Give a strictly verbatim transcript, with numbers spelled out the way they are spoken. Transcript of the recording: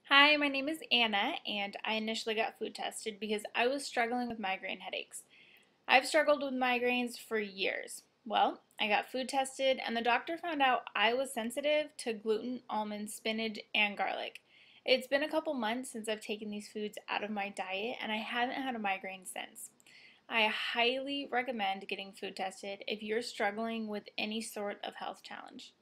Hi, my name is Anna, and I initially got food tested because I was struggling with migraine headaches. I've struggled with migraines for years. Well, I got food tested, and the doctor found out I was sensitive to gluten, almonds, spinach, and garlic. It's been a couple months since I've taken these foods out of my diet, and I haven't had a migraine since. I highly recommend getting food tested if you're struggling with any sort of health challenge.